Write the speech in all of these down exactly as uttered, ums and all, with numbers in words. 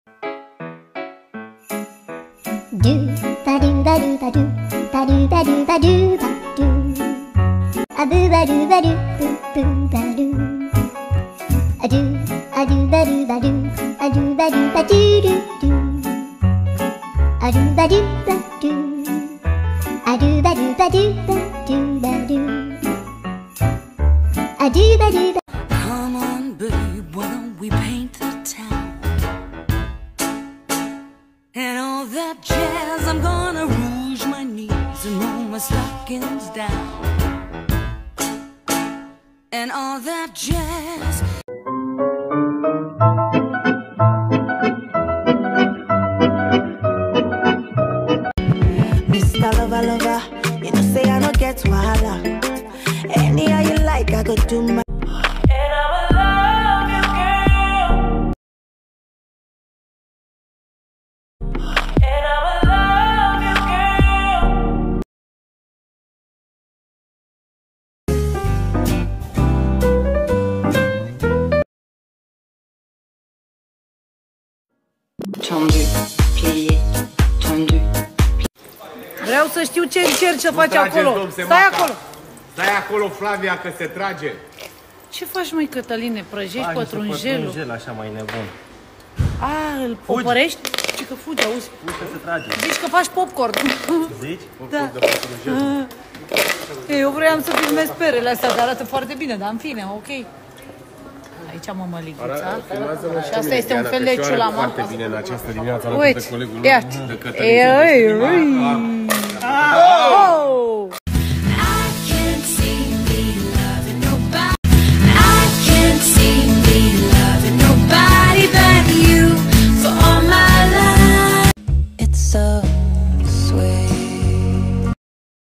Do ba do ba do ba do ba do ba do ba do ba do. A boo ba do ba do boo boo ba do. A do a do ba do ba do a do ba do ba do do do. A do ba do ba do. A do ba do ba do ba do ba do. A do ba do ba. Come on, babe, why don't we paint the town? And all that jazz, I'm gonna rouge my knees and roll my stockings down. And all that jazz. Mister Lover Lover, you know say I don't get wahala. Any how you like, I go do my. And I'ma love you, girl. And I'ma love you, girl. Tendu, plié, tendu. Vreau să știu ce încerci să faci acolo. Stai acolo. Stai acolo, Flavia, că se trage. Ce faci, măi, Cătăline? Prăjești pătrunjelul? Pătrunjel, așa mai nebun. A, îl opărești? Ce că fugi, auzi? Uite, se trage. Zici că faci popcorn. Zici? Da. Eu vreau să filmez perele astea, că arată foarte bine, dar în fine, ok. Aici am mămăliguța. Și asta este un fel de ciulama. Foarte bine în această dimineață. Uite, iată. De Cătălin. Oh! So sweet.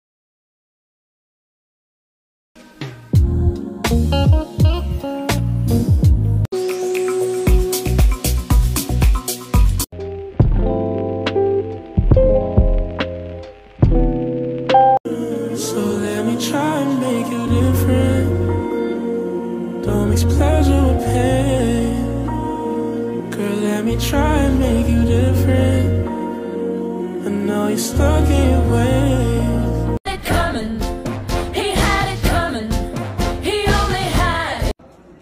So let me try and make you different. Don't mix pleasure with pain. Girl, let me try and make you different. I know you're stuck in your ways. It coming, he had it coming, he only had it.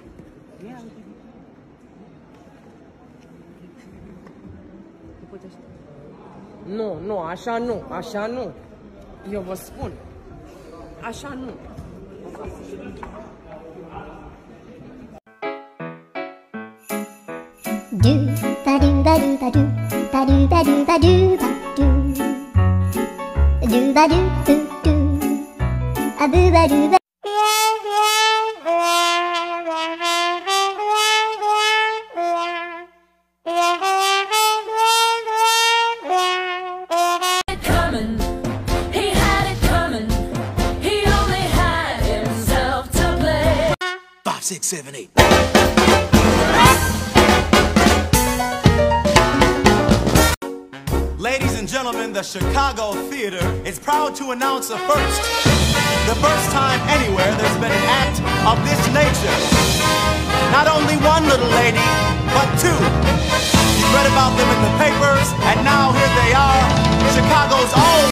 Nu, nu, așa nu, așa nu. Eu vă spun. Așa nu. Do ba do ba do ba do ba do ba do ba do ba do. Do ba do boo do. A boo ba do ba. It coming, he had it coming, he only had himself to blame. Five, six, seven, eight. Ladies and gentlemen, the Chicago Theater is proud to announce a first. The first time anywhere there's been an act of this nature. Not only one little lady, but two. You read about them in the papers, and now here they are, Chicago's own.